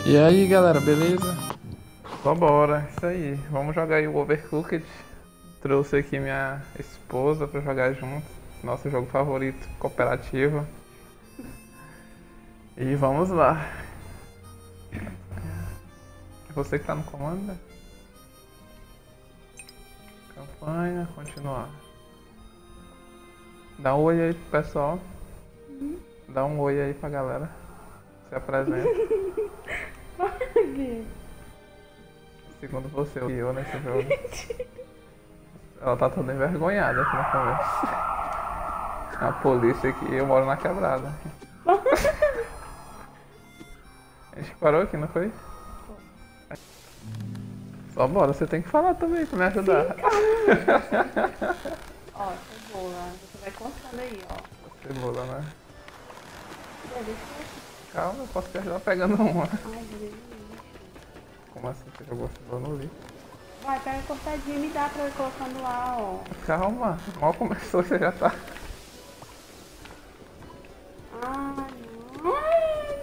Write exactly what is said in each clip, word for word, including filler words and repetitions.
E aí galera, beleza? Então bora, isso aí. Vamos jogar aí o Overcooked. Trouxe aqui minha esposa pra jogar junto. Nosso jogo favorito, cooperativo. E vamos lá. Você que tá no comando, né? Campanha, continuar. Dá um oi aí pro pessoal. Dá um oi aí pra galera. Se apresenta. Segundo você, o eu nesse jogo. Ela tá toda envergonhada aqui no começo. A polícia aqui, eu moro na quebrada. A gente parou aqui, não foi? Só bora, você tem que falar também pra me ajudar. Sim, ó, cebola, você vai cortando aí, ó. Cebola, né? Deixa eu... Calma, eu posso te ajudar pegando uma. Ai, meu Deus. Como assim você jogou cebola no lixo? Vai, pega cortadinho e me dá pra eu ir colocando lá, ó. Calma, mal começou, você já tá. Ai, não. Ai,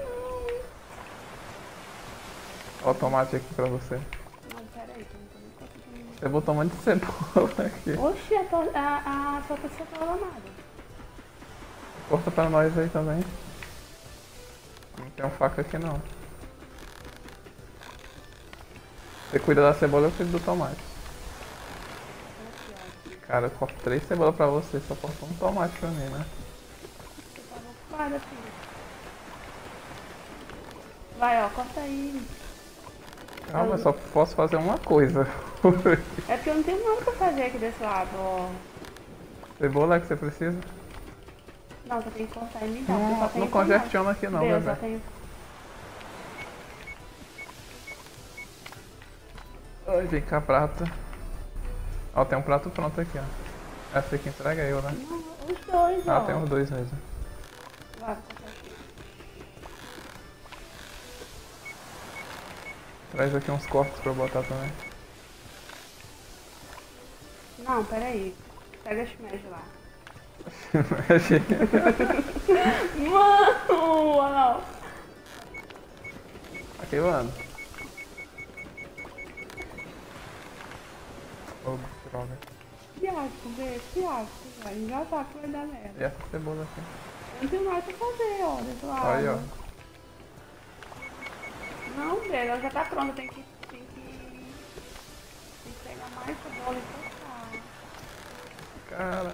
Ó o tomate aqui pra você. não. Não, peraí, que eu não tô nem conseguindo. Você botou um monte de cebola aqui. Oxi, a, to- a, a sua pessoa tá nada. Corta pra nós aí também. Não tem um faca aqui não. Você cuida da cebola, eu cuido do tomate. Cara, eu corto três cebolas pra você, só corta um tomate pra mim, né? Você tava ocupada, filho. Vai, ó, corta aí. Calma, eu só posso fazer uma coisa. É porque eu não tenho nada pra fazer aqui desse lado, ó. Cebola é que você precisa? Não, você tem que cortar e me dar. porque eu só Não, tenho não tomate. congestiona aqui não, Vê, eu bebê. só tenho... Ai, vem cá, prato. Ó, tem um prato pronto aqui, ó. Essa aqui entrega eu, né? Não, os dois, ó. Ah, tem os dois mesmo. Vai, vou cortar aqui. Traz aqui uns cortes pra eu botar também. Não, peraí. Pega a shimeji lá. Mano, não. Aqui, mano. Oh, droga. Fiasco, vê, fiasco, velho. Já sabe que vai dar merda. E essa cebola aqui? Eu não tenho mais o que fazer, ó, desse lado. Aí, ó. Não, Bê, ela já tá pronta. Tem que, tem que, tem que pegar mais cebola e cortar. Cara.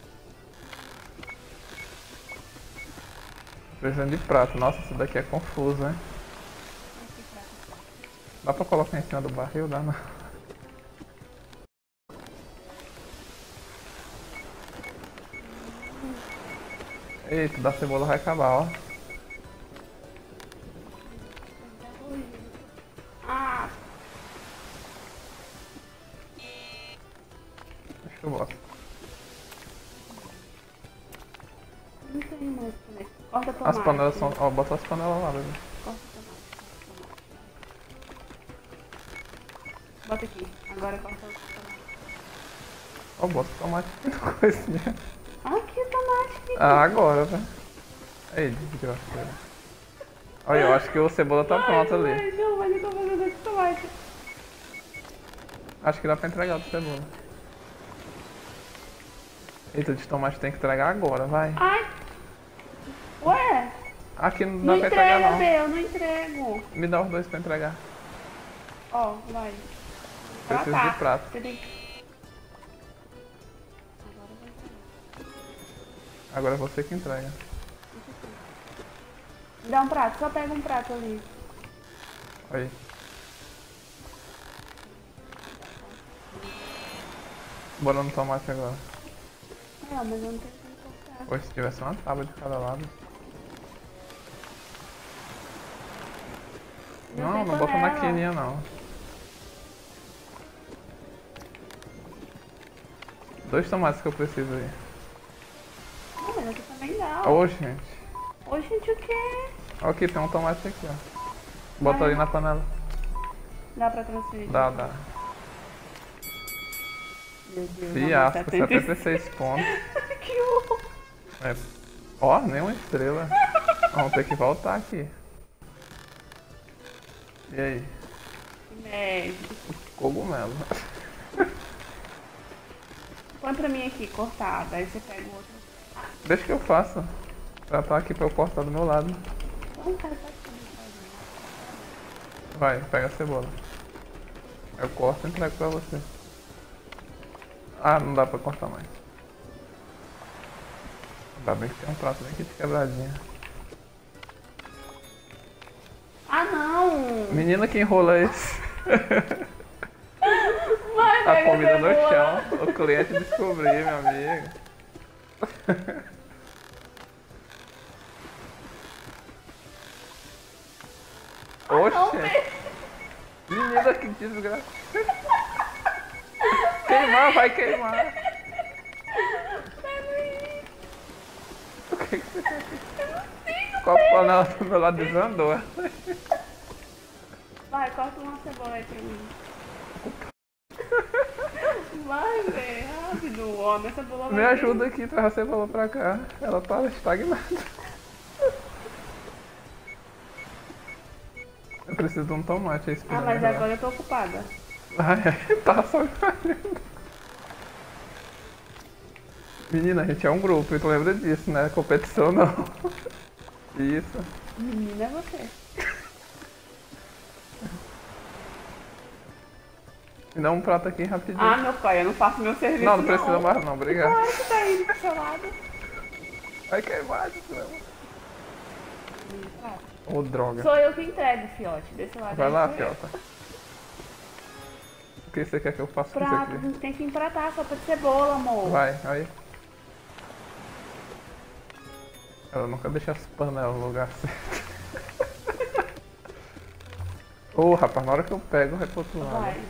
Precisando de prato. Nossa, isso daqui é confuso, hein? Aqui, pra cá. Dá pra colocar em cima do barril? Dá não. Eita, da cebola vai acabar, ó. Ah, Acho que eu boto. não tenho mais pra fazer. Corta tomate. As panelas são... Ó, bota as panelas lá, bebê. Corta tomate, corta tomate. Bota aqui. Agora corta o tomate. Ó, bota o tomate na coisinha. Aqui o tomate. Ah, agora, velho. Ei, desgraçado. Olha, eu acho que o cebola tá pronto ali. Ai, não, mas eu tô fazendo esse tomate. Acho que dá pra entregar o cebola. Eita, de tomate tem que entregar agora, vai. Ai! Ué? Aqui não dá Não pra entregar entrega, não. Bê, eu não entrego. Me dá os dois pra entregar. Ó, vai. Preciso Pra cá. de prato. Você tem que... Agora Agora vai entregar. é você que entrega. Me dá um prato, só pega um prato ali. Aí. Bora no tomate agora. Não, mas eu não tenho como cortar. Pois se tivesse uma tábua de cada lado. Não, tem não bota na panela. quininha não. Dois tomates que eu preciso aí. Não, mas aqui também dá. ó. Ô, gente. Ô, gente, o quê? Ó, aqui tem um tomate aqui, ó. Bota Vai. ali na panela. Dá pra transferir? Dá, dá. Meu Deus, Fiasco, setenta e seis. setenta e seis pontos. Que horror. É. Ó, nenhuma estrela. Vamos ter que voltar aqui. E aí? Médio. Cogumelo. Põe pra mim aqui, cortada. Aí você pega o outro. Deixa que eu faça. Já tá aqui pra eu cortar do meu lado. Não, cara, tá aqui. Vai, pega a cebola. Eu corto e entrego pra você. Ah, não dá pra cortar mais. Ainda bem que tem um prato bem aqui de quebradinha. Ah, não! Menina, que enrola esse? Vai, A pega comida no cebola. chão. O cliente descobriu, minha amiga. Oxe! Menina, que desgraça! Queimar, vai queimar! O que que você fez? Com a panela do meu lado desandou. Vai, corta uma cebola aí pra mim. Vai, velho, rápido, homem, essa cebola vai Me ajuda aqui, traz a cebola pra cá. Ela tá estagnada. Eu preciso de um tomate aí. Ah, mas agora eu tô ocupada. Ai, ai, tá só fazendo. Menina, a gente é um grupo, e tu lembra disso, né? Competição não. Isso. Menina, é você. Me dá um prato aqui rapidinho. Ah, meu pai, eu não faço meu serviço. não, não precisa mais não, obrigado. Claro que tá indo pro seu lado. Vai queimar, desgrama. Ô, droga. Sou eu que entrego, fiote. Desse lado Vai aí lá, sou eu. fiota. O que você quer que eu faça com isso Prato, a aqui? gente tem que empratar sopa de cebola, amor. Vai, aí. Ela nunca deixa as panelas no lugar certo. Ô, rapaz, na hora que eu pego, vai pro outro lado. Vai.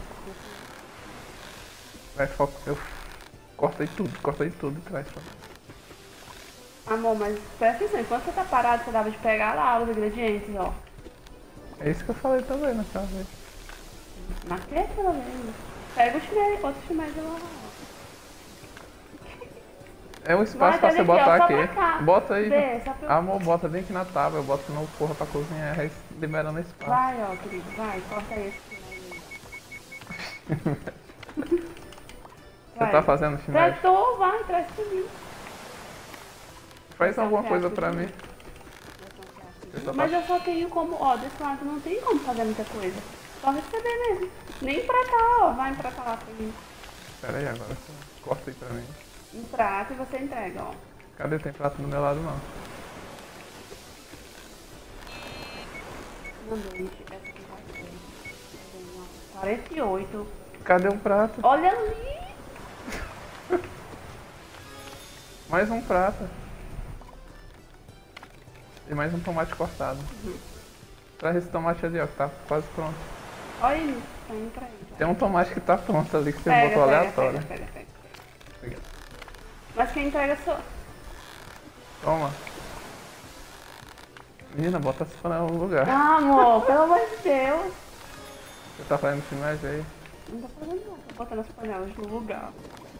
Vai, foca. Eu cortei tudo, cortei tudo e traz pra mim. Amor, mas presta atenção, enquanto você tá parado, você dava de pegar lá os ingredientes, ó. É isso que eu falei também naquela vez. Naquele pelo menos. Pega o chinelo, outro chinelo de lá. É um espaço Vai, pra tá você aqui, ó, botar só aqui. pra cá. Bota aí. Vê, só pra eu- Amor, bota bem aqui na tábua. Eu boto no porra pra cozinhar, aí liberando espaço. Vai, ó, querido, vai, corta esse chinelo aí. Você tá fazendo chinelo? Tratou, vai, traz comigo. Faz Vai alguma confiar coisa tudo pra em mim. mim. Eu só Mas tá- eu só tenho como, ó, desse lado não tem como fazer muita coisa. Só receber mesmo. Nem empratar, ó, vai empratar lá pra mim. Pera aí, agora só corta aí pra mim. Emprata e você entrega, ó. Cadê? Tem prato do meu lado não. Mandou, gente, essa aqui vai ser. quarenta e oito. Cadê o prato? Olha ali! Mais um prato. E mais um tomate cortado. Traz esse tomate ali, ó, que tá quase pronto. Olha isso, tá indo pra aí. já. Tem um tomate que tá pronto ali, que você Pega, botou pega, aleatório. pega, pega, pega. Obrigado. Mas quem entrega sou. Toma. Menina, bota essa panela no lugar. Ah, amor, pelo amor de Deus. Você tá fazendo filmagem aí? Não tô fazendo nada, tô botando as panelas no lugar.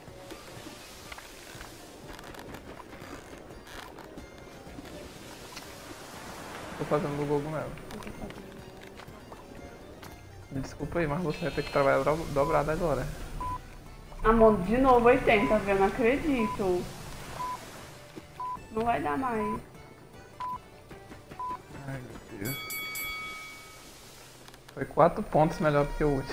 Tô fazendo no cogumelo. Me desculpa aí, mas você vai ter que trabalhar do- dobrado agora. Amor, de novo oitenta, viu? Eu não acredito. Não vai dar mais. Ai, meu Deus. Foi quatro pontos melhor do que o último.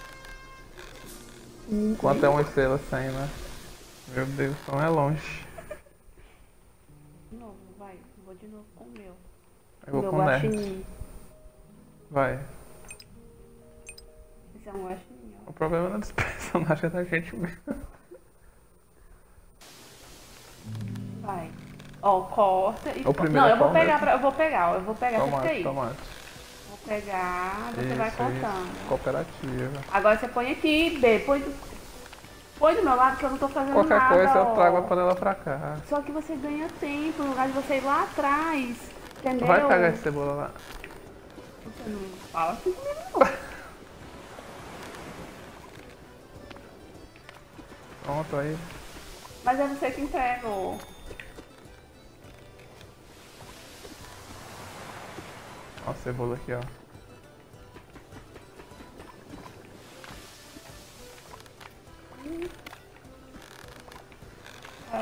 Quanto é uma estrela sem, né? Meu Deus, então é longe. De novo, vai. Vou de novo com o meu. Eu vou meu com o Nerd. guaxinim. Vai. Esse é um guaxinim, ó. O problema não é dos personagens, é da gente mesmo. Vai. Ó, corta e... O primeiro Não, é eu vou qual pegar, mesmo? pra... eu vou pegar, ó. Eu vou pegar essa Tomate, aí. tomate. Vou pegar, você Isso, vai isso. cortando. Cooperativa. Agora você põe aqui, B. Põe do... põe do meu lado que eu não tô fazendo Qualquer nada, coisa ó. eu trago a panela pra cá. Só que você ganha tempo, no lugar de você ir lá atrás. Entendeu? Vai pegar essa cebola lá. Você não fala assim comigo, não. Pronto aí. Mas é você que entrega, ó. Ó a cebola aqui, ó.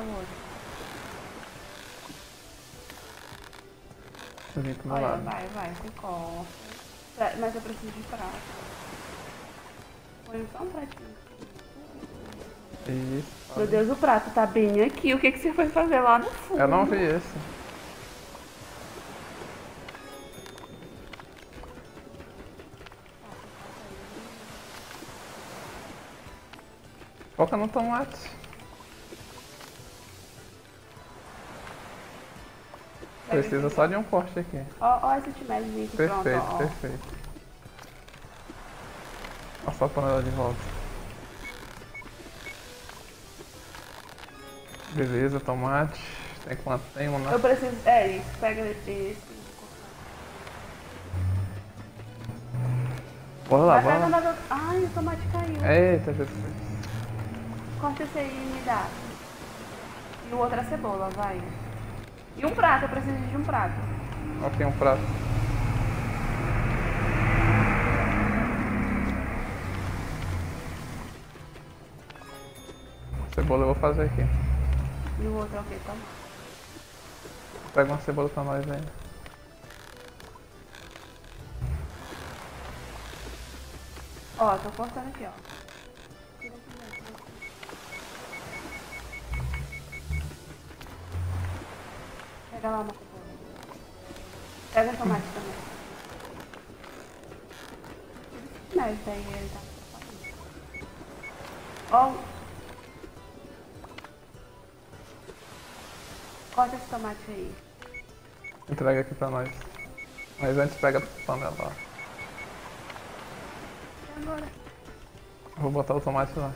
o outro. Vem pro meu Olha, lado. vai, vai, você corta. Pra- Mas eu preciso de prato. Põe só um pratinho. Isso. Meu Deus, o prato tá bem aqui. O que, que você foi fazer lá no fundo? Eu não vi esse. Foca no tomate. Precisa só de um corte aqui. Ó, ó esse chimezinho aqui, pronto, Perfeito, ó. perfeito. Olha só a panela de volta. Beleza, tomate. Tem quanto? Tem um, né? Eu preciso... É isso, pega esse. Bora lá, Vai bora pegando lá. as outras... Ai, o tomate caiu. Eita, Jesus. Corta esse aí e me dá. E o outro é a cebola, vai. E um prato, eu preciso de um prato. Aqui um prato. Cebola eu vou fazer aqui. E o outro é o quê? Tomate. Pega uma cebola pra nós aí. Ó, tô cortando aqui, ó. Tira aqui mesmo, tira aqui. Pega lá uma cebola. Pega um tomate também. Mas daí ele tá Ó. Corta esse tomate aí. Entrega aqui pra nós. Mas antes pega a panela lá. E agora? Eu vou botar o tomate lá.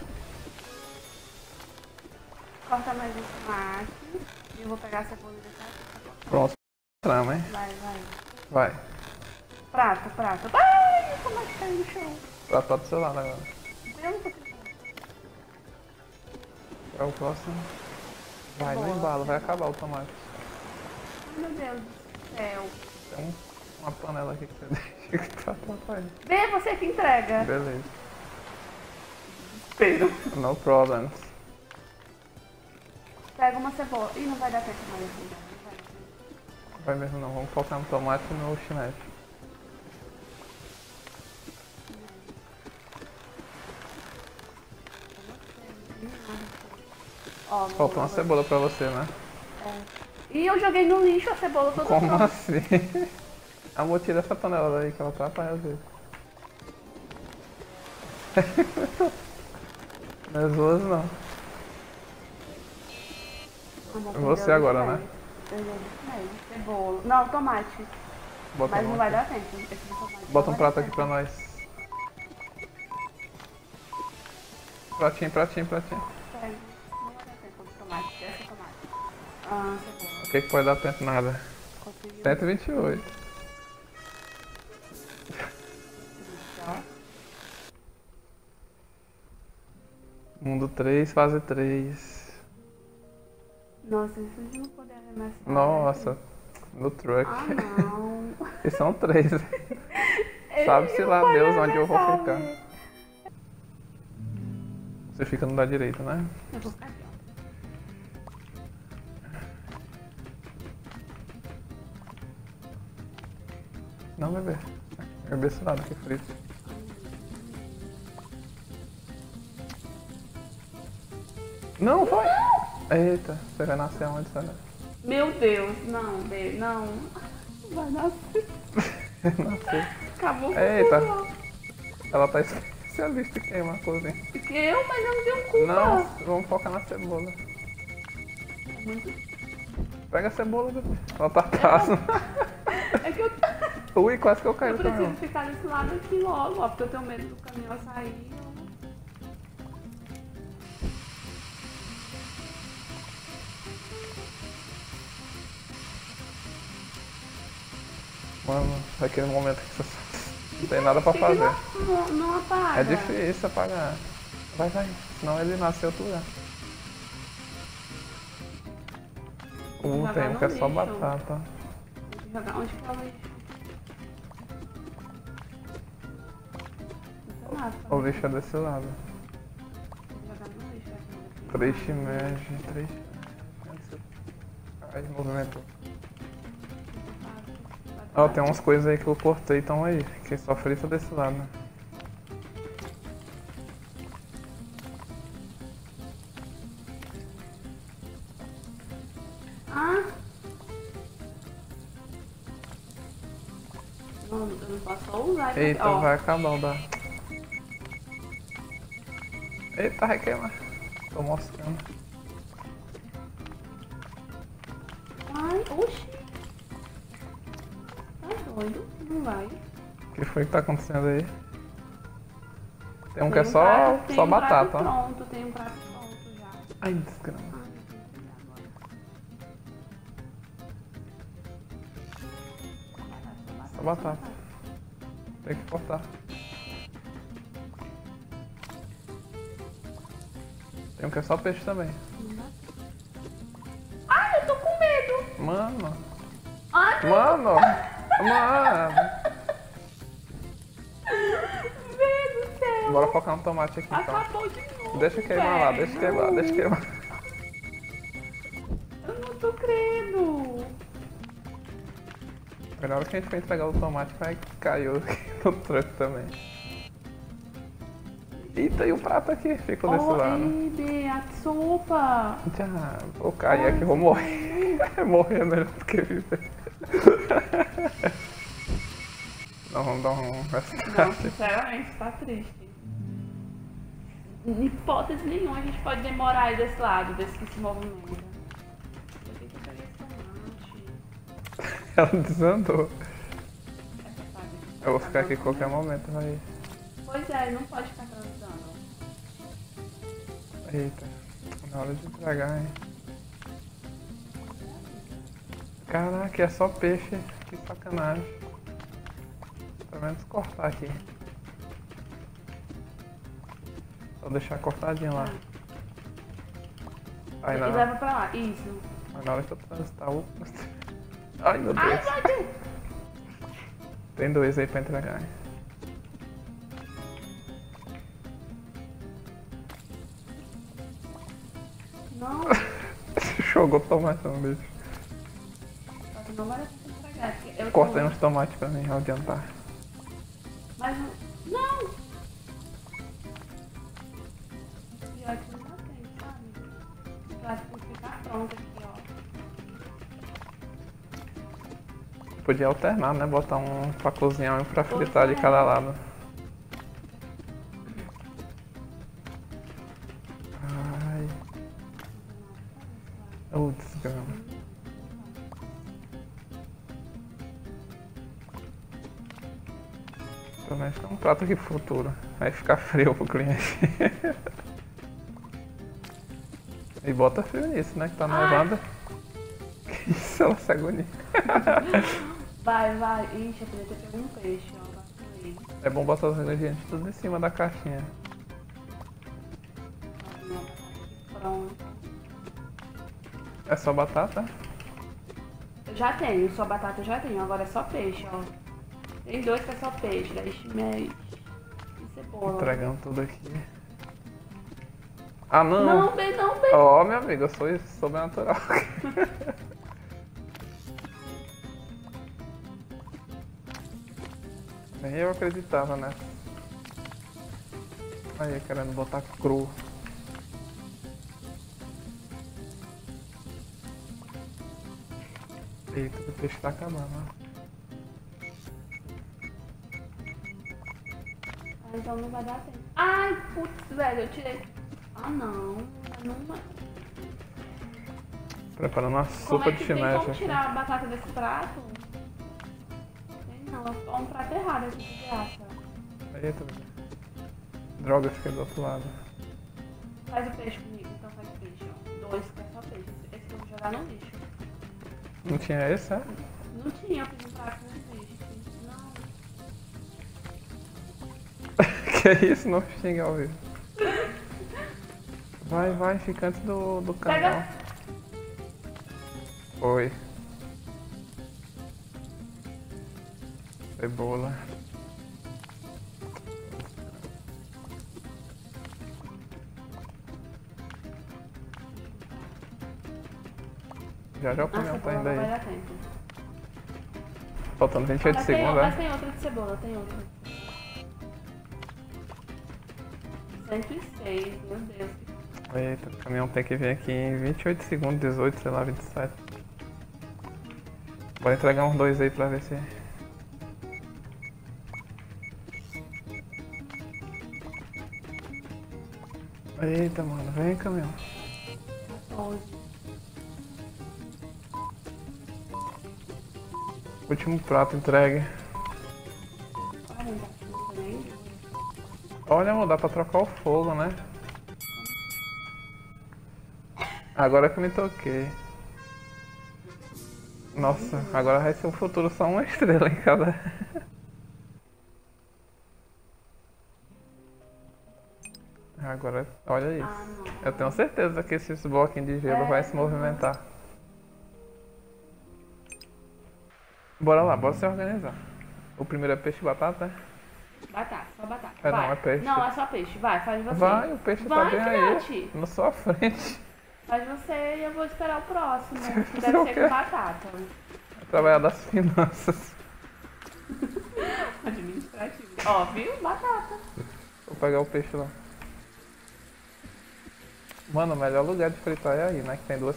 Corta mais um tomate. E eu vou pegar a cebola e deixar aqui. Pronto. Trama, hein? Vai, vai. Vai. Prato, prato. Ai, o tomate caiu no chão. Prato lá do seu lado agora. Eu não tô tentando. É o próximo. Vai, no Cebola, embalo, vai cebola. acabar o tomate. Ai, meu Deus do céu. Tem um- uma panela aqui que você deixa que tá atrapalhando. Vê, você que entrega. Beleza. Espero. No problems. Pega uma cebola. Ih, não vai dar tempo mais assim, não. Não vai dar tempo. Vai mesmo não, vamos focar no tomate e no chinete. Ó, Faltou uma vou- cebola pra você, né? Ih, eu joguei no lixo a cebola toda Como pronta. assim? Amor, tira essa panela daí que ela atrapalha às vezes. Não é zoas não. Amor, Você perdeu agora, o né? chinelo. Perdeu o chinelo. Cebola. Não, tomate. Bota, Mas não um vai aqui. dar tempo. Esse do tomate não Bota um vai prato dar aqui tempo. pra nós. Pratinho, pratinho, pratinho. Pega. Não vai dar tempo do tomate. Esse é tomate. Ah, cebola. O que que pode dar tempo? Nada. Conseguiu. cento e vinte e oito. Ó. Mundo três, fase três. Nossa, isso de não poder arremessar. Nossa, no truck. Ah, não. E são três. Ele Sabe-se não lá pode Deus onde eu vou arremessar, ficar. né? Você fica no da direita, né? Eu vou ficar aqui, ó. Não, bebê. Bebê esse lado que é frito. Não, foi! Eita, você vai nascer aonde, Sara? Meu Deus, não, Deus, não. Não vai nascer. Nasceu. Acabou com Eita. tudo. Ela tá especialista em queimar a cozinha. Eu, mas eu não tenho culpa. Não, vamos focar na cebola. É muito... Pega a cebola, bebê. Ela tá atrás. É que eu, Ui, quase que eu caí eu no caminhão. preciso ficar desse lado aqui logo, ó, porque eu tenho medo do caminhão sair. Mano, naquele momento que você não tem nada pra Por que que fazer. Não, não apaga. É difícil apagar. Vai, vai. Senão ele nasce em outro lugar. Uh, Jogar tem um no que é só lixo. batata. Tem que jogar onde que é o lixo? Não tem nada pra O lixo é desse lado. jogar no lixo. aqui. Três shimeji, três... Ai, movimentou. Ó, tem umas coisas aí que eu cortei, então aí. Que só frita desse lado, né? Ah! Não, eu não posso usar isso Eita, aqui, ó. vai acabar o da... Eita, vai queimar. Tô mostrando. Ai, oxi. Tá doido? Não vai. O que foi que tá acontecendo aí? Tem um que Tem é só, prato- tem só um prato batata, ó. pronto, tem um prato pronto já. Ai, desgrama. Ai, eu tenho que pegar agora. Só batata. Tem que cortar. Tem um que é só peixe também. Ai, eu tô com medo. Mano. Ai, Mano. Mano. meu Deus do céu. Bora focar no tomate aqui, então. Acabou de novo. Deixa queimar lá, velho. deixa queimar, deixa queimar. Eu não tô crendo. Na hora que a gente for entregar o tomate, vai cair no truck também. Eita, e o prato aqui? Ficou desse Oh, lado. ei, Bê, a sopa. Já, vou cair aqui, vou morrer. Morrer é melhor do que viver. Não, vamos dar um Não, restart. sinceramente, tá triste. Em hipótese nenhuma a gente pode demorar aí desse lado, desse que se movimenta. Por que que eu peguei esse tomate? Ela desandou. Essa parte aqui. Eu vou ficar aqui a qualquer momento, vai. Pois é, não pode ficar transando. Eita, na hora de entregar, hein? Caraca, é só peixe. Que sacanagem. Pelo menos cortar aqui. Vou deixar cortadinho lá. Aí E na, leva pra lá, isso. aí na hora que eu transitar o... Ai, meu Ai, Deus. meu Deus! Tem dois aí pra entregar, hein? Não, Jogou tomate no lixo. não vai dar pra entregar. porque eu Corta tô- aí uns tomates pra mim, ao adiantar. Mas não. Não! Pior que não dá tempo, sabe? Eu acho que tem que ficar pronto aqui, ó. Podia alternar, né? Botar um pra cozinhar e um pra Pois fritar de é. cada lado. Ai. Oh, desgrama. Pelo menos tem um prato aqui pro futuro. Vai ficar frio pro cliente. E bota frio nisso, né? Que tá nevando. Que isso, ela se agonia. Vai, vai. Ixi, eu podia ter pego um peixe, ó. Vacilei. É bom botar os ingredientes tudo em cima da caixinha. Não, tá aqui pronto. É só batata? Eu já tenho, só batata eu já tenho, agora é só peixe, ó. Tem dois que é só peixe, daí chimé e cebola. Entregando tudo aqui. Ah, não! Não, bem, não, bem. Ó, meu amigo, eu sou sobrenatural. Nem eu acreditava nessa. Aí, querendo botar cru. Eita, o peixe tá acabando, ó. Ah, então não vai dar tempo. Ai, putz, velho, eu tirei. Ah, não. não... Preparando uma Como sopa é de que tem chimete como aqui. tirar a batata desse prato? Tem não, é um prato errado aqui de graça. Eita, droga, fiquei do outro lado. Faz o peixe comigo, então faz o peixe, ó. Dois que é só peixe. Esse que eu vou jogar no lixo. Não tinha esse, é? Não tinha, eu fiz um prato com peixe. Não. Que é isso? Não xinga ao vivo. Vai, vai, fica antes do, do canal. Pega. Oi. Cebola. Já já o Ah, caminhão tá cebola indo não vai aí. dar tempo. Faltando vinte e oito Mas tem, segundos, mas né? tem outra de cebola, tem outra. cento e seis, meu Deus. Eita, o caminhão tem que vir aqui em vinte e oito segundos, dezoito, sei lá, vinte e sete. Bora entregar uns dois aí pra ver se... Eita, mano, vem caminhão. quatorze. Último prato entregue. Ah, não tá tudo também. Olha, amor, dá pra trocar o fogo, né? Agora que eu me toquei. Nossa, agora vai ser o futuro só uma estrela em cada. Agora, olha Ah, isso. não. Eu tenho certeza que esses bloquinhos de gelo É, vai se uhum. movimentar. Bora lá, bora se organizar. O primeiro é peixe e batata, né? Batata, só batata. É, vai. não, é peixe. Não, é só peixe. Vai, faz você. Vai, o peixe Vai, tá bem filhote. aí. Na sua frente. Faz você e eu vou esperar o próximo. Que fazer deve o ser quê? com batata. Vai trabalhar das finanças. Administrativo. Ó, viu? Batata. Vou pegar o peixe lá. Mano, o melhor lugar de fritar é aí, né? Que tem duas.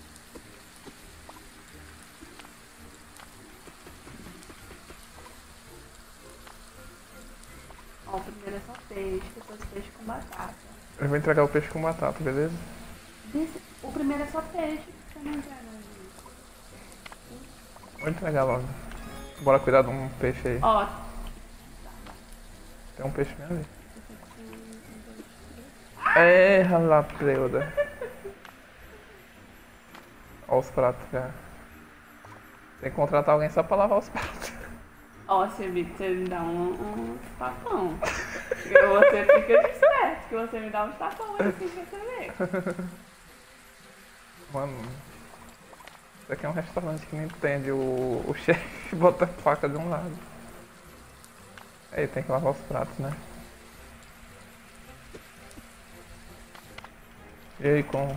Ó, primeiro é só peixe, depois peixe com batata. Eu vou entregar o peixe com batata, beleza? Desse- O primeiro é só peixe, você não entrega. Vou entregar logo. Bora cuidar de um peixe aí. Ó, Tem um peixe mesmo ali. É, lá, Preuda. Olha os pratos já. Tem que contratar alguém só pra lavar os pratos. ó, você me, você me dá um, um tapão. Porque você fica discreto, que você me dá um tapão aí sem perceber. Mano, isso aqui é um restaurante que não entende. O, o chefe bota a faca de um lado. Aí tem que lavar os pratos, né? E aí com...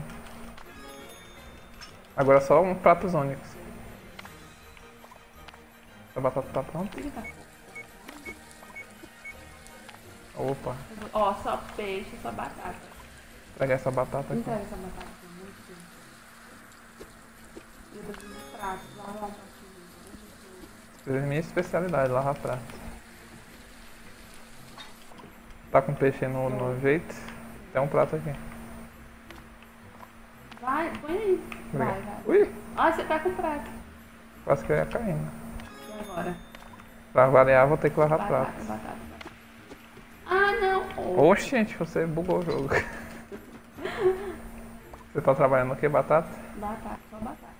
Agora só um pratos únicos. A batata tá pronta? Fica tá. Opa, Ó, só peixe, só batata. pegar essa batata Não aqui. quero essa batata, pelo amor de Deus. E eu dou uns pratos, lavar um pratinho. Essa é a minha especialidade, lavar prato. Tá com peixe aí no, no jeito? Tem um prato aqui. Vai, põe aí. Vai, Obrigado. vai. Ui, Ó, você tá com prato. quase que eu ia caindo. E agora? Pra variar, vou ter que lavar Batata, prato. batata, batata. Ah, não. Oxe, gente, você bugou o jogo. Você tá trabalhando no que? Batata? Batata, só batata.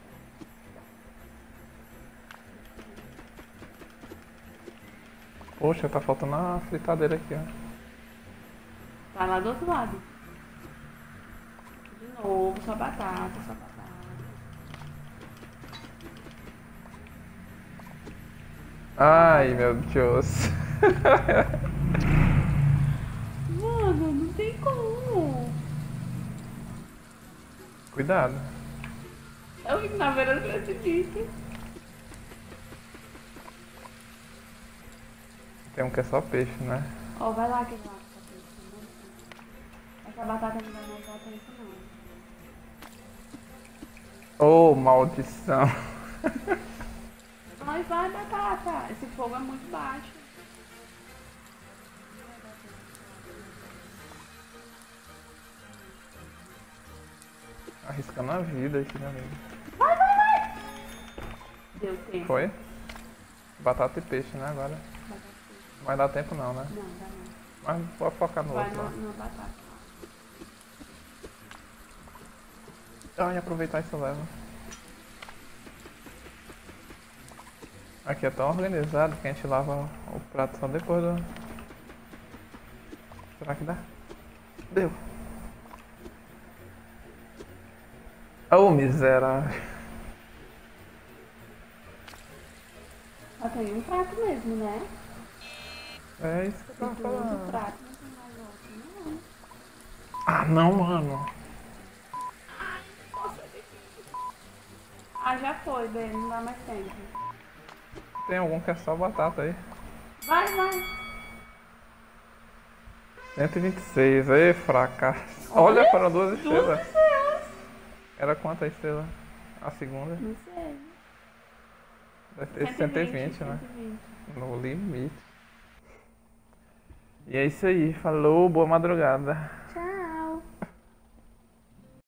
Poxa, tá faltando a fritadeira aqui, ó. Tá lá do outro lado. De novo, só batata, só batata. Ai, meu Deus. Mano, não tem como. Cuidado. Eu fico na beira do precipício. Tem um que é só peixe, né? Ó, vai lá aquele lá que tá pensando. Essa batata não vai mais dar tempo, não. Ô, maldição. Mas vai, batata. Esse fogo é muito baixo. Arriscando a vida aqui, meu amigo. Vai, vai, vai. Deu tempo. Foi? Batata e peixe, né, agora? Batata. Não vai dar tempo não, né? Não, dá não. Mas pode focar no Vai outro na, lá. na batata. Ai, aproveitar essa leva. Aqui é tão organizado que a gente lava o prato só depois do... Será que dá? Deu. Ô, miserável. Só tem um prato mesmo, né? É isso que eu Se tava tu usa o falando. prato, não tem mais outro, não. Ah, não, mano. Nossa, Ah, já foi, bem, não dá mais tempo. Tem algum que é só batata aí? Vai, vai. cento e vinte e seis, aí fracasso. Olha, Olha, foram duas duas estrelas. estrelas. Era quanto a estrela? A segunda? Não sei. Deve ter cento e vinte, né? cento e vinte. No limite. E é isso aí, falou, boa madrugada.